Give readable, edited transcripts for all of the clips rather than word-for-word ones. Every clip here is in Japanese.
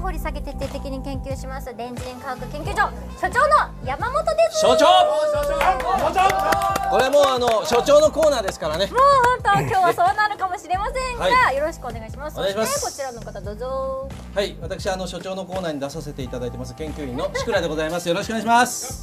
掘り下げ徹底的に研究します電磁電科学研究所所長の山本です。 所長これはもう所長のコーナーですからね。 もう本当今日はそうなるかもしれませんが、はい、よろしくお願いします。 お願いします。 そしてこちらの方どうぞ。 はい、私所長のコーナーに出させていただいてます研究員の志倉でございます。よろしくお願いします。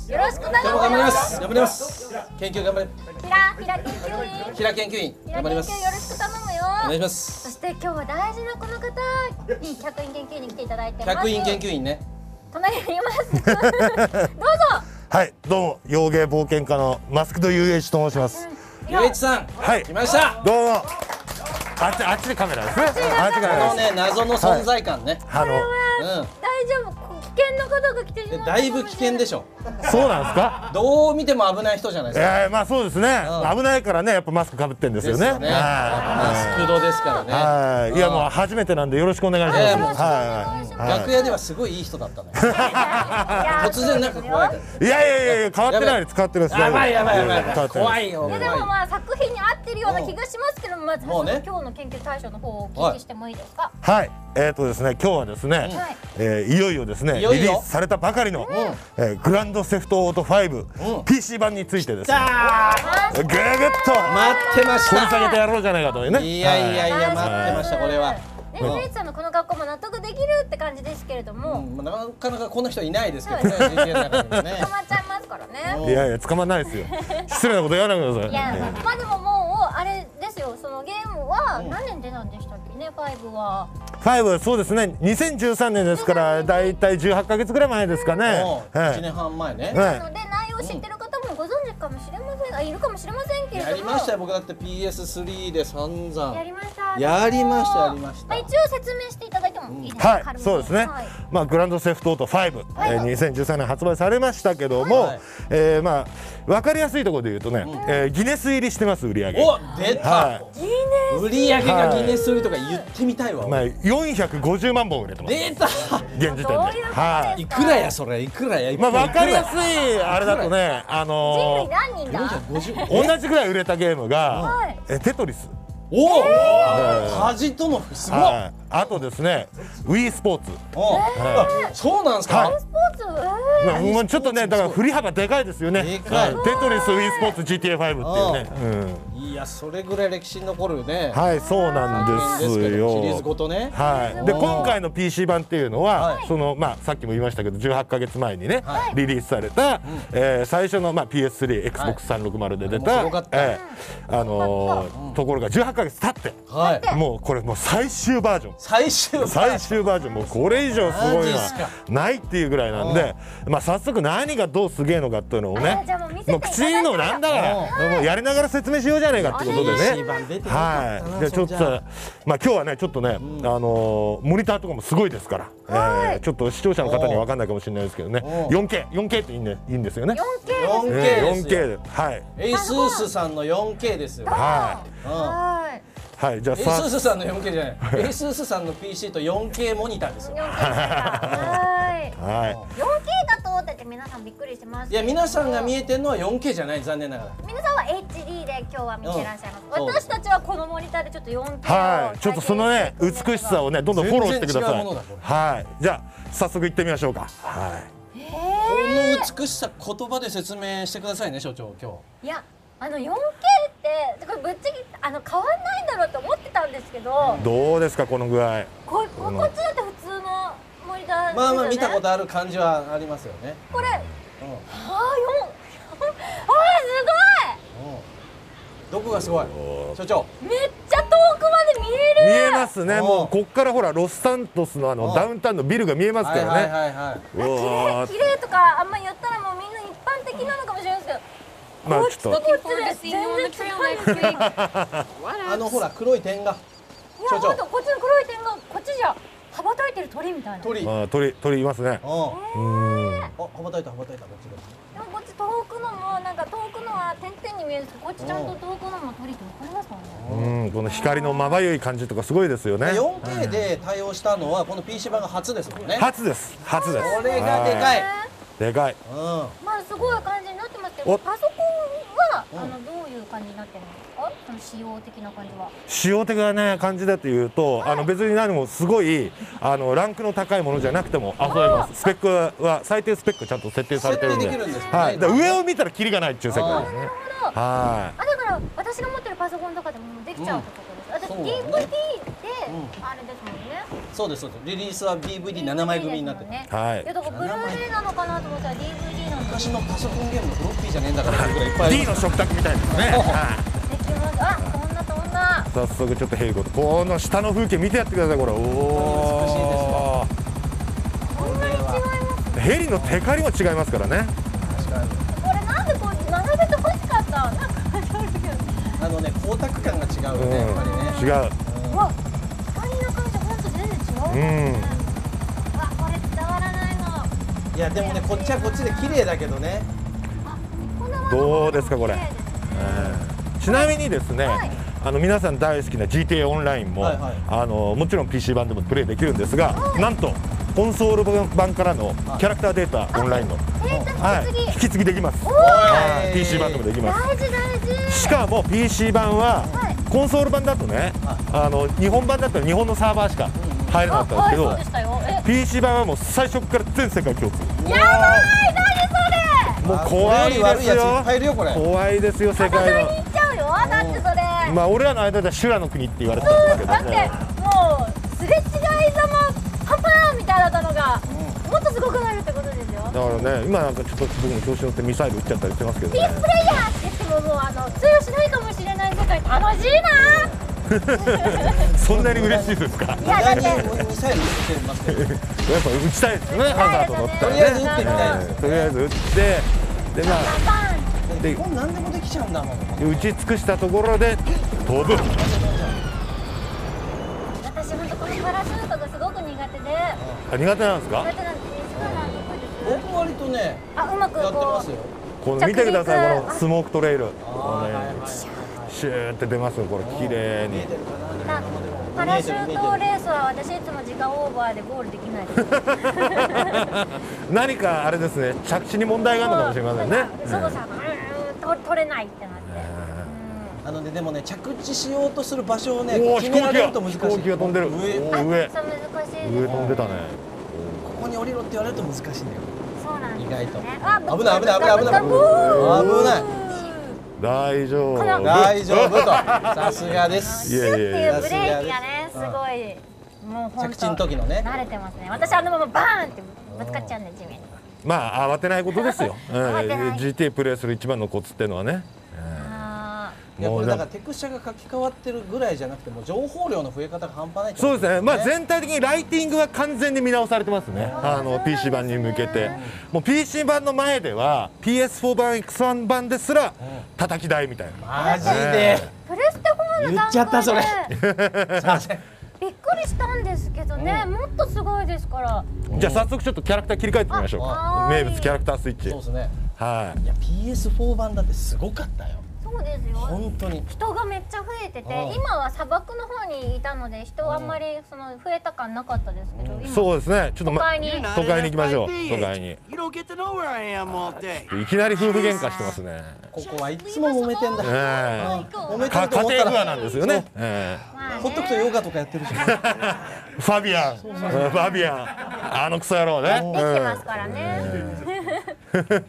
よろしくお願いします。 頑張ります。頑張ります。研究頑張れ。 平研究員。 平研究員頑張ります。 よろしく頼むよ。 お願いします。 そして今日は大事なこの方に客員研究員に来ていただいてます。 客員研究員ね。 隣にいます。どうぞ。 はい、どうも洋芸冒険家のマスクド UH と申します。 UH さん、 はい、 来ました。 どうも。あっちでカメラですね。あっちカメラ。 このね謎の存在感ね。 大丈夫。危険な方が来ています。 だいぶ危険でしょ。 そうなんですか。 どう見ても危ない人じゃないですか。 まあそうですね。危ないからね、やっぱマスクかぶってんですよね。 マスクドですからね。 はい。いやもう初めてなんでよろしくお願いします。 はい。楽屋ではすごいいい人だったね。突然なんか怖い。 いや変わってないです。変わってるんです。 やばい。怖いよ。 でもまあ作品に合ってるような気がしますけど、まず今日の研究対象の方をお聞きしてもいいですか。 はい。ですね、今日はですね、いよいよですね、リリースされたばかりのグランドセフトオート5 PC 版についてですね、ぐぐっと待ってました。 掘り下げてやろうじゃないかというね。 いや待ってましたこれは。 UHさんのこの学校も納得できるって感じですけれども、 なかなかこんな人いないですけどね。捕まっちゃいますからね。 いや捕まんないですよ。失礼なこと言わないでください。 いやまあでももうあれですよ、そのゲームは何年出たんでしたっけね、5は。 5そうですね、2013年ですからだいたい18ヶ月ぐらい前ですかね。 1年半前ね。 なので内容を知ってる方もご存知かもしれません、いるかもしれませんけれども。 やりましたよ、僕だって PS3 で散々 やりました。 やりました。 一応説明していただいてもいいですか。 はい、そうですね。まあグランドセフトオート5、2013年発売されましたけども、まあ分かりやすいところで言うとね、ギネス入りしてます、売り上げ。 お、出た。売り上げがギネス売りとか言ってみたいわ。 まあ450万本売れてます。 出た。 現時点で。はい。 いくらやそれ、いくらや。 まあ分かりやすいあれだとね、 人類何人だ。 同じぐらい売れたゲームがテトリス。 おお、恥とのすごい。 あとですね、Wii スポーツ。 そうなんですか。 スポーツ。 ちょっとね、だから振り幅でかいですよね。テトリス、Wii スポーツ、GTA5 っていうね。 いや、それぐらい歴史に残るね。 はい、そうなんですよ。 シリーズごとね。 はい。で、今回の PC 版っていうのは、そのまあさっきも言いましたけど、18ヶ月前にねリリースされた最初のPS3、Xbox360 で出たところが18ヶ月経って、もうこれもう最終バージョン。最終バージョン、もうこれ以上すごいのはないっていうぐらいなんで、まあ早速何がどうすげえのかっていうのをね、もう口に言うのなんだからもうやりながら説明しようじゃないかってことでね。はい。じゃあちょっとまあ今日はねちょっとねモニターとかもすごいですから、ちょっと視聴者の方には分かんないかもしれないですけどね、4K っていいんですよね。4K で、はい。 エイスースさんの 4K ですよ。 はい、じゃあエイスースさんの 4K じゃない、エイスースさんの PC と 4K モニターですよ。 はい。4K だとって皆さんびっくりしてます。 いや、皆さんが見えてるのは 4K じゃない、残念ながら。 皆さんは HD で今日は見てらっしゃいます。私たちはこのモニターでちょっと 4K はい、ちょっとそのね美しさをねどんどんフォローしてください。はい。じゃあ早速行ってみましょうか。はい。 この美しさ言葉で説明してくださいね、所長今日。 いや、4K ってこれぶっちぎ変わんないんだろうと思ってたんですけど、 どうですかこの具合。 こっちだって普通のモニターですよね。 まあまあ見たことある感じはありますよね。 これ、すごい。 どこがすごい、所長。 めっちゃ遠くまで見える。 見えますね。もうこっからほらロスサントスのダウンタウンのビルが見えますからね。 綺麗とかあんまり言ったらもうみんな一般的なのかもしれないですけど、 まあちょっとほら黒い点が。 所長、こっちの黒い点がこっちじゃ羽ばたいてる鳥みたいな。 鳥いますね。 羽ばたいたこっちが。 でもこっち遠くのもなんか遠くのは点々に見えるんですけど、こっちちゃんと遠くのも鳥ってわかりますかね。 この光のまばゆい感じとかすごいですよね。 4K で対応したのはこの PC 版が初ですもんね。 初です。 これがでかい。 でかい。 まあすごい感じになってますけど、 パソコンはどういう感じになってるんですか？その仕様的な感じは。 仕様的なね感じだというと、別に何もすごいランクの高いものじゃなくても遊べます。スペックは最低スペックちゃんと設定されてるんで、はい。上を見たらキリがないっていう世界ですね。はい。 だから私が持ってるパソコンとかでもできちゃうってことです。私 DVD であれですもんね。 そうです。リリースは DVD7 枚組になってる。 はい。いやだからブルーレイなのかなと思ったら DVD なの。 昔のパソコンゲームのフロッピーじゃねえんだからいっぱい。 D の食卓みたいですね。 できます。あ、飛んだ。 早速ちょっとヘリコプター、この下の風景見てやってください。これ、おお、 こんなに違います。 ヘリのテカリも違いますからね。 確かに。 これなんでこう並べて欲しかった。なんか光沢感が違うよね、やっぱりね。 違う。 わ、光の感じ本当全然違う。わ、これ伝わらないの。 いやでもね、こっちはこっちで綺麗だけどね。 どうですかこれ。ちなみにですね、皆さん大好きな GTA オンラインももちろん PC 版でもプレイできるんですが、なんとコンソール版からのキャラクターデータオンラインの引き継ぎできます。PC 版でもできます。しかも PC 版はコンソール版だとね、日本版だったら日本のサーバーしか入れなかったんですけど、 PC 版はもう最初から全世界共通。 やばい、何それ。 もう怖いですよ。怖いですよ、世界の。 戦いに行っちゃうよ。だってそれ。 まあ俺らの間では修羅の国って言われてたんですけど、 だってもうすれ違いざまパンパンみたいだったのがもっとすごくなるってことですよ。だからね、今なんかちょっと僕も調子乗ってミサイル撃っちゃったりしてますけどね。 ピースプレイヤーって言ってももう通用しないかもしれない世界楽しいな。 そんなに嬉しいですか。 いやだってミサイル撃ってますけど、やっぱ撃ちたいですね。ハザード乗ったらね。 とりあえず撃ってみたいです。 とりあえず撃って、でまあで何でもできちゃうんだもん。 打ち尽くしたところで飛ぶ。 私本当このパラシュートがすごく苦手で。 苦手なんですか。 苦手なんです。 僕割とね、 うまくやってますよ。 この見てください、このスモークトレイル。シューって出ますよ、これ綺麗に。 パラシュートレースは私いつも時間オーバーでゴールできないです。 何かあれですね、着地に問題があるのかもしれませんね。 そこさ、取れないってなって。 でもね、着地しようとする場所をね、決められると難しい。 飛行機が飛んでる。 上飛んでたね。 ここに降りろって言われると難しいんだよ。 そうなんです。 意外と。 危ない。 危ない。 大丈夫。 大丈夫と。さすがです。 シュッっていうブレーキがね、すごい。もう本当。 着地の時のね。 慣れてますね。私ままバーンってぶつかっちゃうんで地面に。 まあ慌てないことですよ。GTA プレイする一番のコツっていうのはね。 いやこれだからテクスチャが書き換わってるぐらいじゃなくても情報量の増え方が半端ない。 そうですね。まあ全体的にライティングは完全に見直されてますね。PC 版に向けて、もう PC 版の前では PS4 版 X1 版ですら叩き台みたいな。マジで。 プレステ4の言っちゃったそれ。 びっくりしたんですけどね、もっとすごいですから。 じゃあ早速ちょっとキャラクター切り替えてみましょう。名物キャラクタースイッチ。 そうですね。 はい。 いや PS4 版だってすごかったよ。 そうですよ。 本当に人がめっちゃ増えてて、今は砂漠の方にいたので人はあんまりその増えた感なかったですけど、今そうですね。ちょっと都会に行きましょう。都会に。いきなり夫婦喧嘩してますね。 ここはいつも揉めてんだ。 揉めてると思ったら家庭不和なんですよね。 ほっとくとヨガとかやってるし。 ファビアン、クソ野郎ね。 できてますからね。なんだ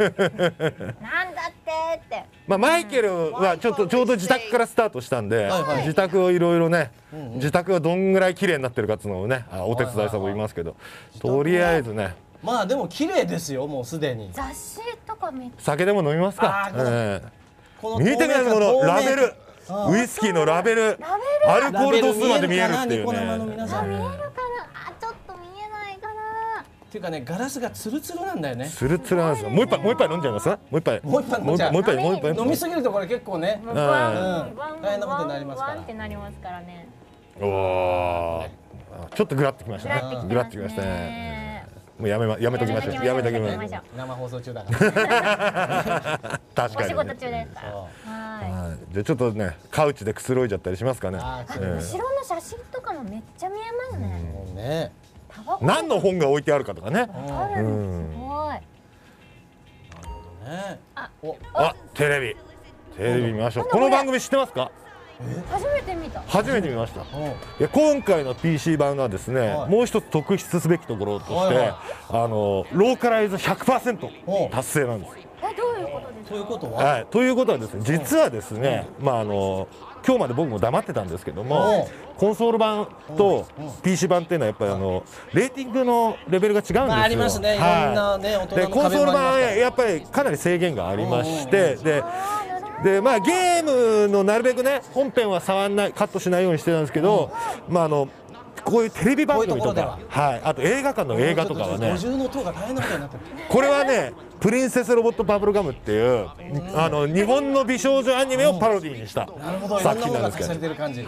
ってって。 まあマイケルはちょうど自宅からスタートしたんで、自宅をいろいろね、自宅がどんぐらい綺麗になってるかっていうのをね、お手伝いさんもいますけど、とりあえずね。 まあでも綺麗ですよ、もうすでに。 雑誌とかめっちゃ。 酒でも飲みますか。見てください、このラベル、ウイスキーのラベル、アルコール度数まで見えるっていうね。 見えるかな。ちょっと見えないかな。 っていうかね、ガラスがツルツルなんだよね。 ツルツルなんですよ。もう一杯飲んじゃいます？もう一杯飲みすぎるとこれ結構ね、大変なことになりますから。 ってなりますからね。 おお、ちょっとグラってきましたね。グラってきましたね。もうやめときましょう。やめときましょう。 生放送中だから。 確かに。 お仕事中ですから。はい。 じゃあちょっとね、カウチでくつろいじゃったりしますかね。 後ろの写真とかもめっちゃ見えますね。 ね。 何の本が置いてあるかとかね。 すごい。 なるほどね。 あ、 あ、テレビ見ましょう。この番組知ってますか？ 初めて見た。 初めて見ました。いや、今回の PC 版はですね、もう一つ特筆すべきところとして、ローカライズ 100% 達成なんです。 どういうことですか？ ということは、 はい、ということはですね、実はですね、今日まで僕も黙ってたんですけども、コンソール版と PC 版っていうのはやっぱりレーティングのレベルが違うんですよ。 ありますね。いろんなね、大人の壁もありますから。 でコンソール版はやっぱりかなり制限がありまして、でゲームのなるべくね本編は触んない、カットしないようにしてたんですけど、こういうテレビ番組とか、はい、あと映画館の映画とかはね、 五重の塔が大変なことになってる。 これはね、プリンセスロボットバブルガムっていう日本の美少女アニメをパロディーにした作品なんですけど、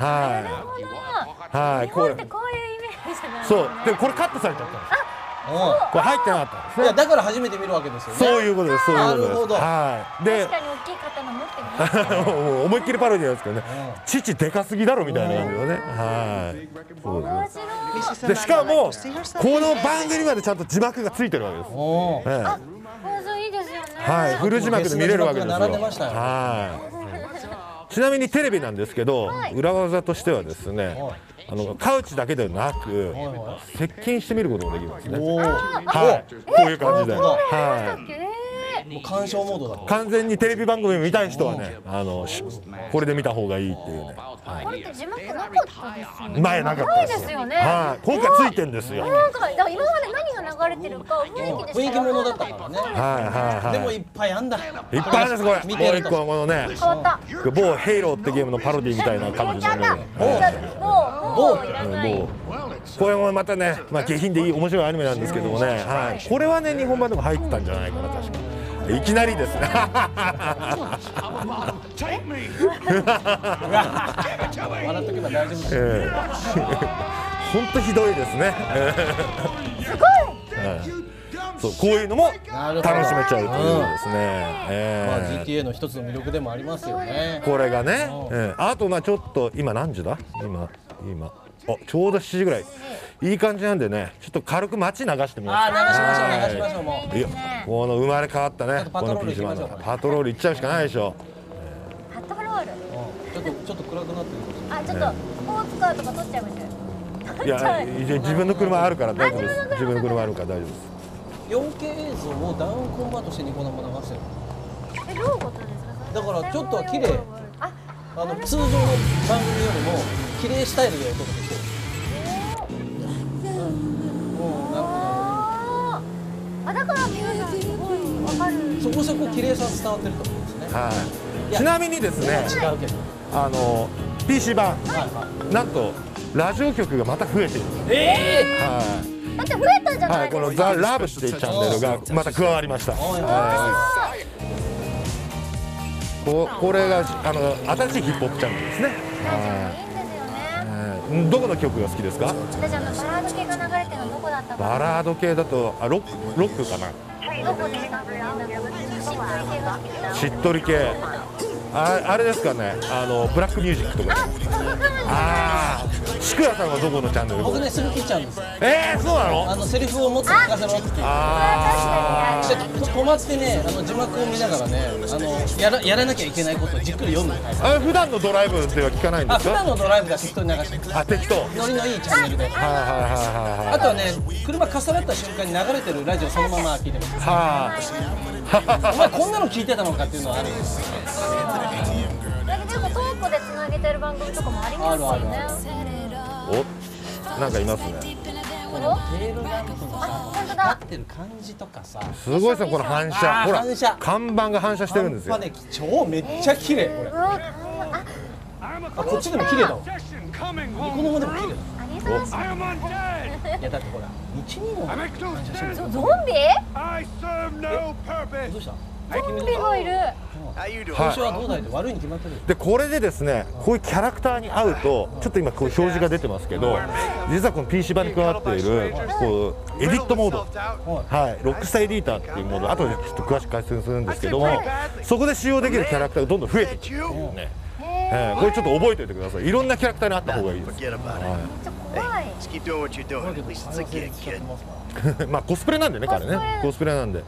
はい、 これってこういうイメージじゃない。 そう、でもこれカットされちゃったんです。これ入ってなかったんですね。 だから初めて見るわけですよね。 そういうことです。そういうことです。 なるほど。 はい。で、 確かに大きい刀持ってます。 もう思いっきりパロディなんですけどね。父でかすぎだろみたいな感じのね。はい。そう面です。 白い。 でしかもこの番組までちゃんと字幕がついてるわけです。 放送いいですよね。 はい。フル字幕で見れるわけですよ。 並んでましたよ。 はい。ちなみにテレビなんですけど、裏技としてはですね、カウチだけでなく接近してみることもできるんですね。はい。こういう感じで。はい。 もう鑑賞モードだ。 完全にテレビ番組見たい人はね、これで見た方がいいっていうね。 これって字幕なかったですよね。 前なかったですよね。 はい。今回ついてんですよ。 なんか今まで何が流れてるか雰囲気ものだったからね。 はい。 でもいっぱいあんだ。いっぱいあるんですこれ。もう一個はこのね、某ヘイローってゲームのパロディみたいな感じになる。これもまたね、下品でいい面白いアニメなんですけどもね、はい。これはね日本版でも入ってたんじゃないかな確か。いきなりですね。 笑っとけば大丈夫です。 本当ひどいですね。 すごい。 そう、こういうのも楽しめちゃうというですね。 GTA の一つの魅力でもありますよね。 これがね、あとちょっと今何時だ？今ちょうど7時ぐらい。いい感じなんでね、ちょっと軽く街流してみます。 流しましょうもう。 いや、この生まれ変わったね、この PC 版のパトロール行っちゃうしかないでしょ。 パトロール。 ちょっと暗くなってる。 ちょっとスポーツカーとか取っちゃいましょう。 いや、自分の車あるから大丈夫です。自分の車あるから大丈夫です。 4K 映像をダウンコンバートしてニコ生流してる。 どういうことですか？ だからちょっとは綺麗。通常の番組よりも綺麗スタイルでお届けしてる。 だから皆さんすごい分かる。 そこそこ綺麗さ伝わってると思うんですね。 はい。ちなみにですね、 違うけど、 PC 版なんとラジオ局がまた増えている。はい。 だって増えたじゃないですか。 このザ・ラブっていうチャンネルがまた加わりました。これが新しいヒップホップチャンネルですね。どこの曲が好きですか？ 私バラード系が流れてるのどこだったか。 バラード系だとロックかな。 どこですか？ しっとり系。あれですかね。ブラックミュージックとか。シクヤさんはどこのチャンネル？ 僕ねすぐ切っちゃうんですよ。 そうなの？ セリフをもっと聞かせろっていう。止まってね字幕を見ながらねやらなきゃいけないことをじっくり読む。 普段のドライブでは聞かないんですか？ 普段のドライブが適当に流してる。 適当。 ノリのいいチャンネルで。あとはね車かさらった瞬間に流れてるラジオそのまま聞いてます。お前こんなの聞いてたのかっていうのはあるんですよね。 でもトークでつなげてる番組とかもありますよね。 なんかいますね。 このテールランプのさ、光ってる感じとかさ。 すごいですねこの反射。ほら看板が反射してるんですよ。 めっちゃ綺麗これ。こっちでも綺麗だわ。ニコ生でも綺麗だ。いやだってほら1、2の反射してる。 ゾンビ？ どうした？ ゾンビがいる。 最初はどうだいて悪いに決まってる。 でこれでですねこういうキャラクターに合うとちょっと今こう表示が出てますけど、実はこの PC 版に加わっているこうエディットモード、ロックスターエディーターっていうモード、後でちょっと詳しく解説するんですけども、そこで使用できるキャラクターがどんどん増えていくっていうね。これちょっと覚えておいてください。いろんなキャラクターにあった方がいいです。まあコスプレなんでね彼ね、コスプレなんで。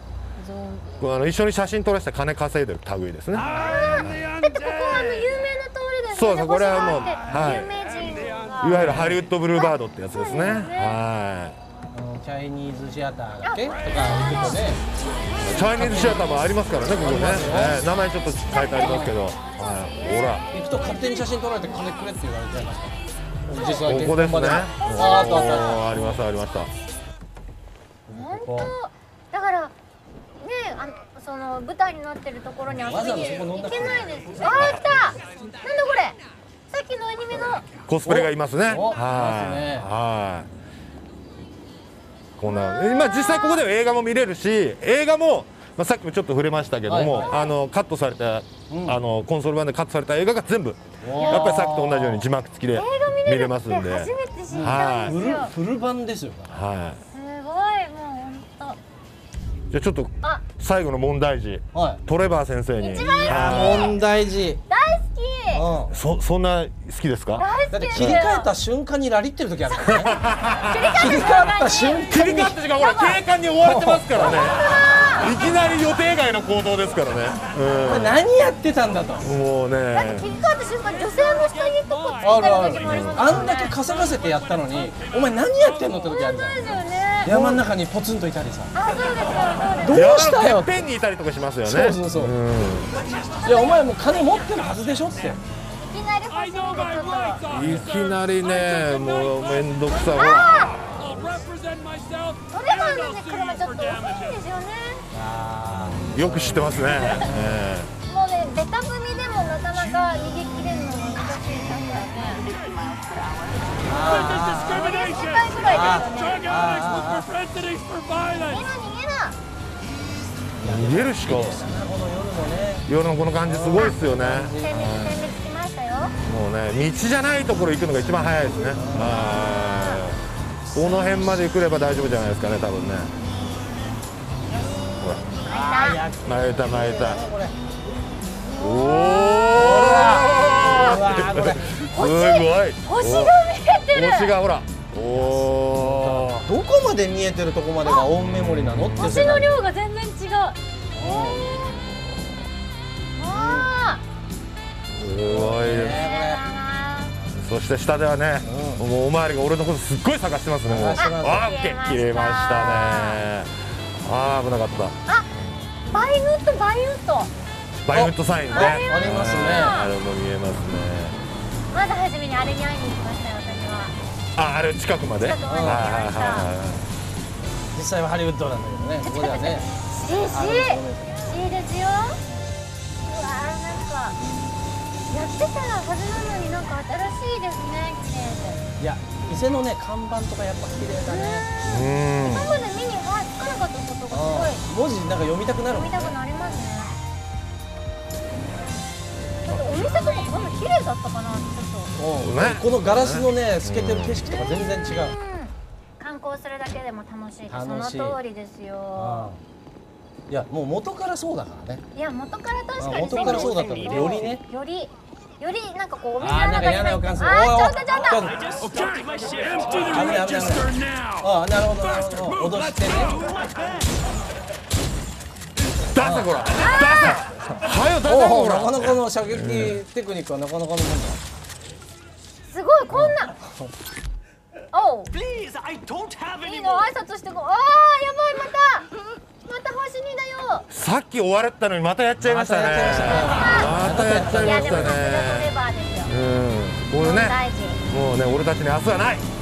一緒に写真撮らせて金稼いでる類ですね。 だってここは有名な通りですそうそう、これはもう、 有名人がいわゆるハリウッドブルーバードってやつですね。はい。 チャイニーズシアターだっけとか行くとね、 チャイニーズシアターもありますからね、ここね。名前ちょっと変えてありますけど、ほら。 行くと勝手に写真撮られて金くれって言われちゃいますから。実際ここですね。ありました、ありました。 本当。だからね、その舞台になってるところに遊びに行けないです。あー、来た。なんだこれ。さっきのアニメのコスプレがいますね。はい。はい。こんな、今実際ここでは映画も見れるし、映画も、さっきもちょっと触れましたけども、カットされた、コンソール版でカットされた映画が全部、やっぱりさっきと同じように字幕付きで見れますんで。 初めて知ったんですよ。 フル版ですよ。 すごい、もうはい。 本当。 じゃあちょっと最後の問題児、トレバー先生に。 問題児。 大好き。 そんな好きですか？ だって切り替えた瞬間にラリってる時あるからね。切り替わった瞬間。 切り替わった時間、ほら警官に追われてますからね。いきなり予定外の行動ですからね。 何やってたんだと。 もうね。 だって切り替わった瞬間、女性の下着とかついてる時もあります。 あんだけ稼がせてやったのに、お前何やってんのって時あるじゃん。 そうですよね。 山の中にポツンといたりさ。 あ、そうですよ。 どうしたよ。 ペンにいたりとかしますよね。 そうそうそう。いや、お前もう金持ってるはずでしょって。 いきなり欲しいんでちょっと。 いきなりね、もう面倒くさい。ほら。トレバーの車ちょっと遅いんですよね。 よく知ってますね。 もうね、ベタ踏みでもなかなか逃げ切れるの難しいんだからね。20回ぐらいですよね。 逃げるしか。夜のこの感じすごいですよね。もうね、道じゃないところ行くのが一番早いですね。この辺まで来れば大丈夫じゃないですかね、多分ね。巻いた巻いた。おお。すごい。 星が見えてる。 星がほら。おお。 どこまで見えてるとこまでがオンメモリなのって。 星の量が全然違う。 すごいです。そして下ではね、もうおまわりが俺のことすっごい探してますね。オッケー、切れましたね。危なかった。 バイウッドバイウッドサインね。 ありますね。 あれも見えますね。 まず初めにあれに会いに行きましたよ、私は。 あれ近くまで。 実際はハリウッドなんだけどね。ここではね。 C ですよ。うわー、なんかやってたはずなのになんか新しいですね、綺麗で。 いや、店のね看板とかやっぱ綺麗だね。今まで目につかなかったことがすごい。文字なんか読みたくなる。 読みたくなりますね。お店とかこんな綺麗だったかな、ちょっと。 このガラスのね透けてる景色とか全然違う。 観光するだけでも楽しい。その通りですよ。 いや、もう元からそうだからね。 いや、元から確かに元からそうだったの。よりね。 よりなんかこうお店の中で。 嫌な予感する。 ちょっと。 危ない。なるほどなるほど。脅してね。 出せこら。はよ出せこら。 なかなかの射撃テクニックはなかなかのもんだ。 すごい、こんな。おう。いいの挨拶してこう。ああ、やばい、また星にだよ。 さっき終わったのにまたやっちゃいましたね。またやっちゃいましたね。これね、もうね、俺たちに明日はない。 やって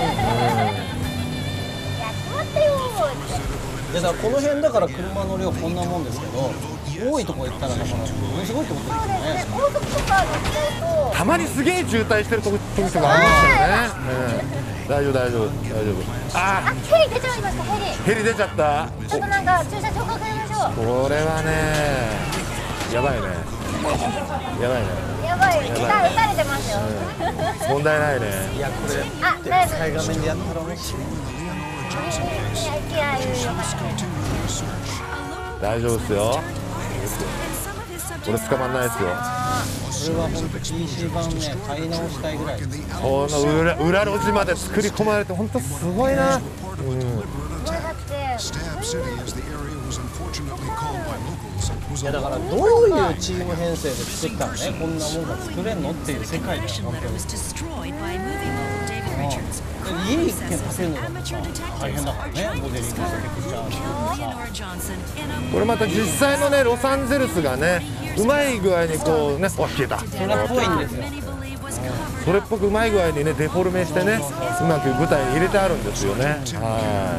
まったよ。 だからこの辺だから車の量こんなもんですけど、多いとこ行ったらだからものすごいってことですよね。 高速とか乗ってるとたまにすげえ渋滞してる時とかありますよね。大丈夫。 ヘリ出ちゃいました。 ヘリ出ちゃった。 ちょっとなんか駐車場かけましょう。 これはね、やばいね。 やばい、撃たれてますよ。 問題ないね。 いや、これでっかい画面でやったら面白い。 大丈夫ですよ。これ捕まんないですよ。 これは本当 PC 版ね、買い直したいぐらい。 この裏路地まで作り込まれて本当すごいな。 これだっていやだからどういうチーム編成で作ったらねこんなもんが作れんのっていう世界で本当に家一軒建てるのが大変だからねモデリングしてきちゃうこれまた実際のねロサンゼルスがねうまい具合にこうね消えたそれっぽいんですよそれっぽくうまい具合にねデフォルメしてねうまく舞台に入れてあるんですよね。はい。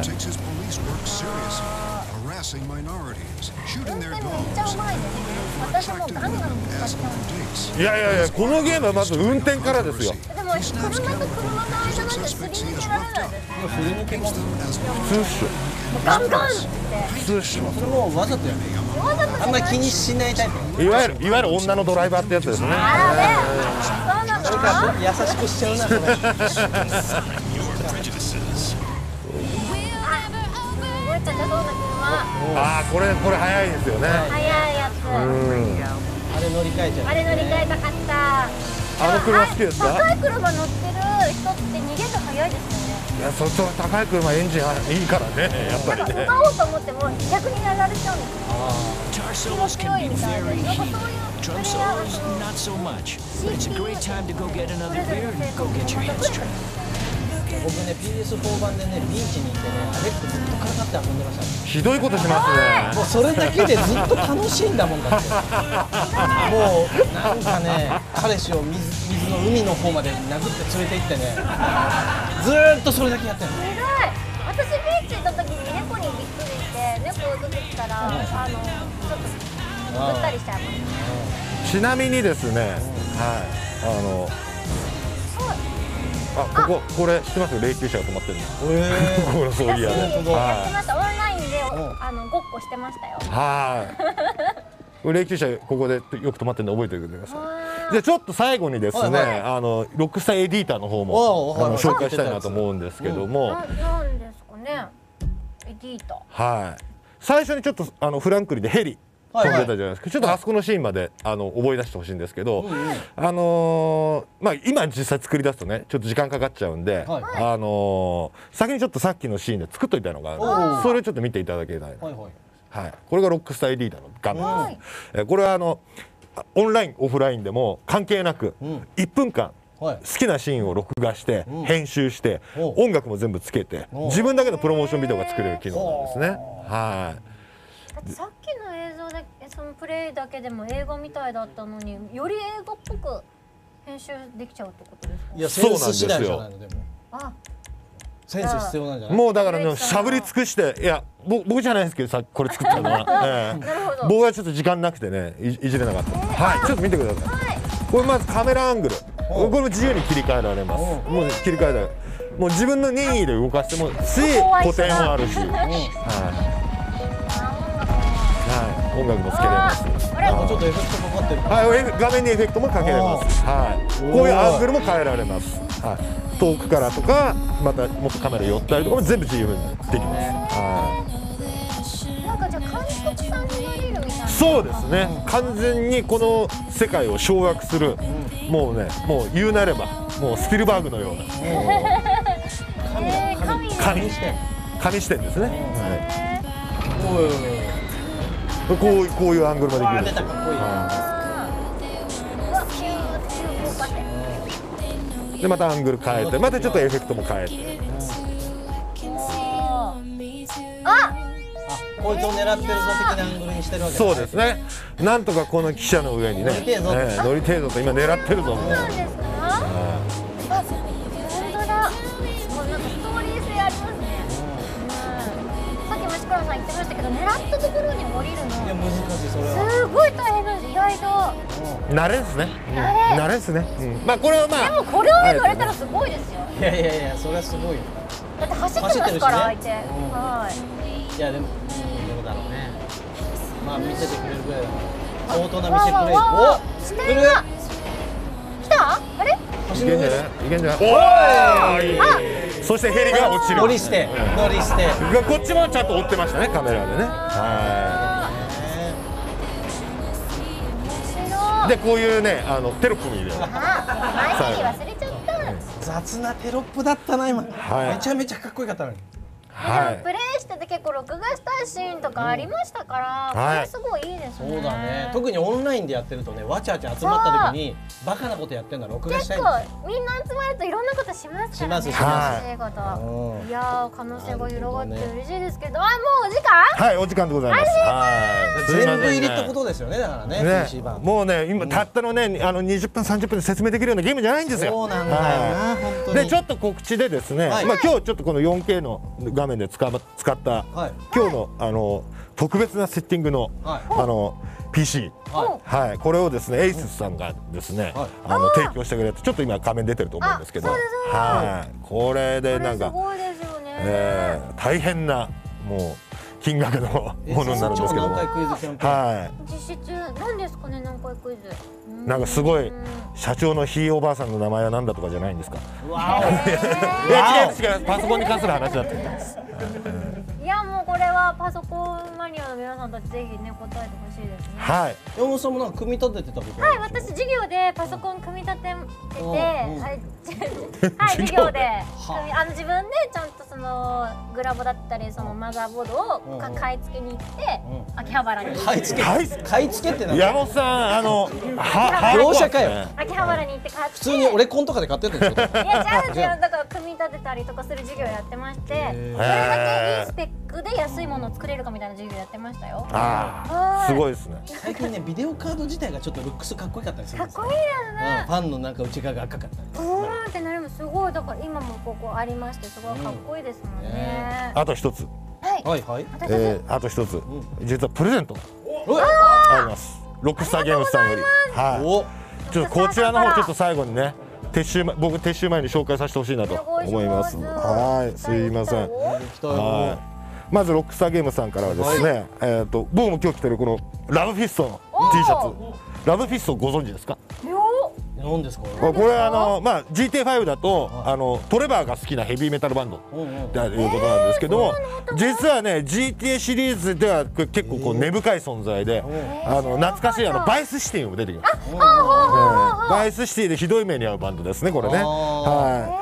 いやいやいやこのゲームはまず運転からですよ。 でも車と車の間なんてすり抜けられないです。 すり抜けます。 スーッシュ。 ガンガンって。 スーッシュ。 それもわざとやね。あんまり気にしないタイプ。 いわゆる女のドライバーってやつですね。 あらね。そうなの。 優しくしちゃうなこれ。 ああこれ早いですよね。 早いやつ。 あれ乗り換えちゃう。 あれ乗り換えたかった。 あの車好きですか？ 高い車乗ってる人って逃げるの早いですよね。 いやそ高い車エンジンいいからねやっぱりね。 奪おうと思っても逆にやられちゃうんですよ。気持ちよいみたいで、なんかそういうプレイヤー僕ね PS4 版でねビーチに行ってねアレックずっとからかって遊んでましたね。 ひどいことしますね。 もうそれだけでずっと楽しいんだもんだって。もうなんかね彼氏を水の海の方まで殴って連れて行ってねずーっとそれだけやってるの。 すごい。私ビーチ行った時に猫にびっくりして猫を出てきたらちょっとぐったりしちゃいました。 ちなみにですね、はいこれ知ってますよ霊柩車が止まってるの。この葬儀屋で。 やってました。オンラインでごっこしてましたよ。 はい。霊柩車ここでよく止まってるの覚えておいてください。でちょっと最後にですね、ロックスターエディーターの方も紹介したいなと思うんですけども。 なんですかね。エディーター。 はい。最初にちょっとフランクリンでヘリ。飛んでたじゃないですか。ちょっとあそこのシーンまで覚え出してほしいんですけど、まあ今実際作り出すとねちょっと時間かかっちゃうんで、先にちょっとさっきのシーンで作っといたのがあるんで、それをちょっと見ていただけたいな。はい。これがロックスターエディーターの画面です。これはオンラインオフラインでも関係なく1分間好きなシーンを録画して編集して音楽も全部つけて自分だけのプロモーションビデオが作れる機能なんですね。はい。 さっきの映像でそのプレイだけでも映画みたいだったのにより映画っぽく編集できちゃうってことですか？ いやセンス次第じゃないのでも。センス必要なんじゃない？ もうだからねしゃぶり尽くしていや僕じゃないですけどさこれ作ったのは僕はちょっと時間なくてねいじれなかった。はいちょっと見てください。これまずカメラアングルこれも自由に切り替えられます。もう切り替えられる。もう自分の任意で動かしてもし固定もあるし。音楽もつけれます。 ちょっとエフェクトかかってる。 はい、画面にエフェクトもかけれます。はい、こういうアングルも変えられます。はい、遠くからとか、またもっとカメラ寄ったりとかも全部自由にできます。はい。 なんかじゃあ監督さんになれるみたいな。 そうですね。完全にこの世界を掌握する、もうね、もう言うなれば、もうスピルバーグのような。神視点ですね。こういうアングルもできる。でまたアングル変えてまたちょっとエフェクトも変えて。 こいつを狙ってるぞ的なアングルにしてるわけ。 そうですね。なんとかこの汽車の上にね乗り程度と今狙ってるぞみたいな。 本当だ。もうなんかストーリー性ありますね。さっきマシクロさん言ってましたけど狙ったところに降りるの。 いや難しいそれは。 すごい大変なんです意外と。 慣れですね。慣れですね。まあこれはまあ。 でもこれを乗れたらすごいですよ。 いやそれはすごいよ。 だって走ってますから相手。はい。 いやでもどうだろうね。まあ見せてくれるぐらいだから。相当な見せプレイ。お視点が来た？あれ？ いけんじゃない？いけんじゃない？おーい！そしてヘリが落ちる。 乗り捨て。 こっちもちゃんと追ってましたねカメラでね。はい。でこういうねテロップも入れる。 忘れちゃった。 雑なテロップだったな今。めちゃめちゃかっこよかったのに。 プレイしてて結構録画したいシーンとかありましたから、これすごいいいですね。 そうだね。特にオンラインでやってるとね、わちゃわちゃ集まった時にバカなことやってんの録画したいんですよ。 結構みんな集まるといろんなことしますからね。 します。 いや可能性が広がって嬉しいですけど、もうお時間？ はい、お時間でございます。 全部入りってことですよね、だからね。 もうね、今たったのね、20分30分で説明できるようなゲームじゃないんですよ。 そうなんだよな、本当に。 で、ちょっと告知でですね、今日ちょっとこの 4K の画面で使った今日の特別なセッティングのPC、はい、これをですね、エイスさんがですね、提供してくれて、ちょっと今画面出てると思うんですけど、はい、これでなんか大変なもう金額のものになるんですけども、はい、 実施中なんですかね、何回クイズ。 なんかすごい社長のひいおばあさんの名前は何だとかじゃないんですか。違う、パソコンに関する話だったんです。 いや、もうこれはパソコンマニアの皆さんたちぜひね答えてほしいですね。 はい。 山本さんもなんか組み立ててたこと。 はい、私授業でパソコン組み立ててて、はい授業で自分でちゃんとそのグラボだったりそのマザーボードを買い付けに行って秋葉原に。 買い付けって何？ 山本さん業者かよ。 秋葉原に行って買って。 普通にオレコンとかで買ってるんでしょ。いや違う、だから組み立てたりとかする授業やってまして、それだけいいスペックで安いものを作れるかみたいな授業やってましたよ。 すごいですね。 最近ね、ビデオカード自体がちょっとルックスかっこよかったりするんですよ。 かっこいいですね。 ファンのなんか内側が赤かったり。 ってなります。すごい、だから今もここありましてすごいかっこいいですもんね。 あと一つ。 はいはい。 あと一つ、実はプレゼントがあります。ロックスターゲームズさんより。はい。ちょっとこちらの方ちょっと最後にね、僕撤収前に紹介させてほしいなと思います。はい、すいません。はい。まずロックスターゲームズさんからはですね、僕も今日着てるこのラブフィストの T シャツ。ラブフィストご存知ですか？ 何ですか？ これGT5 だとトレバーが好きなヘビーメタルバンドということなんですけども、実はね GTA シリーズでは結構こう根深い存在で、懐かしいバイスシティも出てきます。バイスシティでひどい目に遭うバンドですね、これね。はい。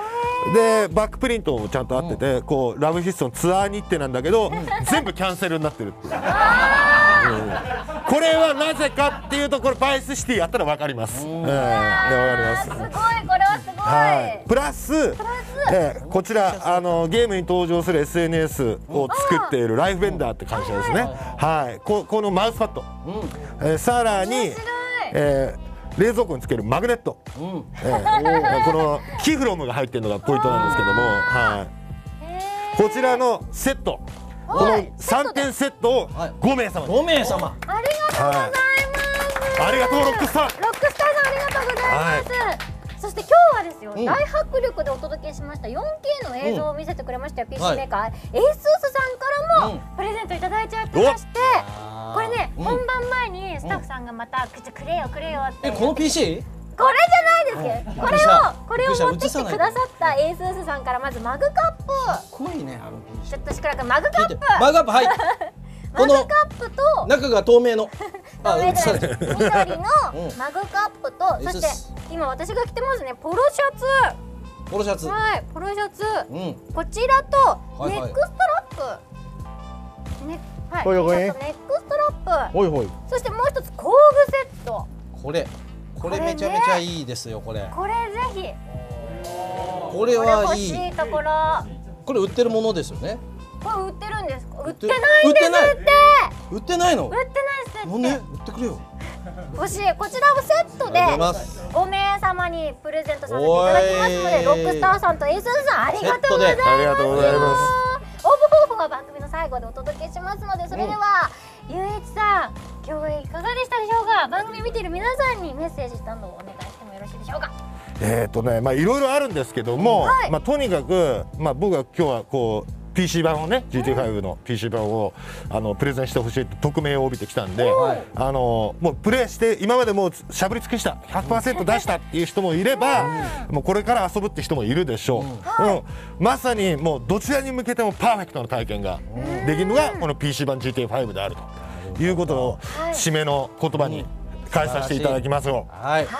でバックプリントもちゃんとあってて、こうラブフィストのツアー日程なんだけど全部キャンセルになってるっていう。これはなぜかっていうと、これバイスシティやったら分かります。分かります。 すごい、これはすごい。 プラスこちらゲームに登場する SNS を作っているライフベンダーって会社ですね。はい。このマウスパッド、さらに冷蔵庫につけるマグネット、このキフロムが入ってるのがポイントなんですけども、はい。こちらのセット、この3点セットを5名様。 5名様。 ありがとうございます。 ありがとうロックスター。 ロックスターさんありがとうございます。そして今日はですよ、大迫力でお届けしました 4K の映像を見せてくれましたよ、PC メーカーエースースさんからもプレゼントいただいちゃってまして、これね、本番前にスタッフさんがまたくれよくれよって。 この PC？ これじゃないですけど、これを持ってきてくださったエースースさんからまずマグカップ。 かっこいいね、 ちょっとしくらくマグカップ。 マグカップ、はい。 マグカップと中が透明の緑のマグカップと、そして今私が着てますね、ポロシャツ。はい、ポロシャツ。こちらとネックストラップ。ネックストラップ。そしてもう一つ工具セット。 これめちゃめちゃいいですよ、これ。 これぜひ。 これはいい。 欲しいところ。 これ売ってるものですよね。 これ売ってるんですか？売ってないんですって。 売ってないの？ 売ってないですって。 なんで？売ってくれよ。 欲しい。こちらをセットで5名様にプレゼントさせていただきますので、ロックスターさんとエースーさんありがとうございます。 ありがとうございます。 応募方法は番組の最後でお届けしますので、それではゆういちさん、今日いかがでしたでしょうか？番組見ている皆さんにメッセージスタンドをお願いしてもよろしいでしょうか？ いろいろあるんですけども、とにかく僕は今日はこうPC 版をね、GT5 の PC 版をプレゼンしてほしいと匿名を帯びてきたんで、もうプレイして今までもうしゃぶり尽くした 100% 出したっていう人もいれば、もうこれから遊ぶって人もいるでしょう。まさにもうどちらに向けてもパーフェクトな体験ができるのがこの PC 版 GT5 であるということを締めの言葉に変えさせていただきますよ。 はい。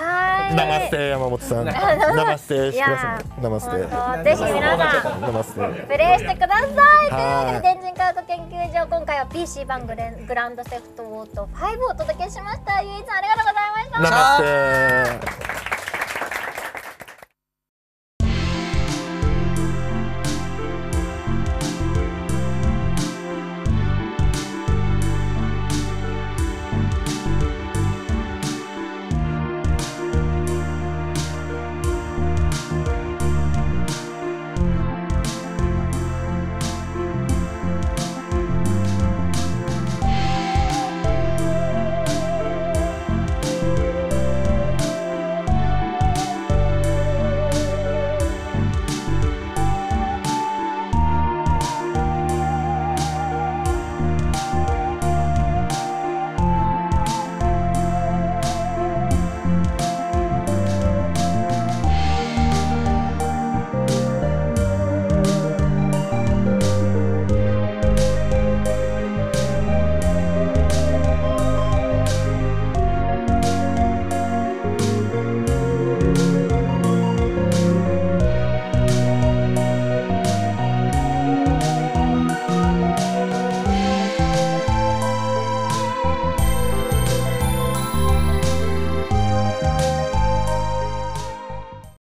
ナマステ山本さん。ナマステしてください。ナマステ。 ぜひ皆さんナマステ。 プレイしてください。というわけで電人カード研究所、今回は PC 版グランドセフトオート5をお届けしました。ゆいさんありがとうございました。 ナマステ。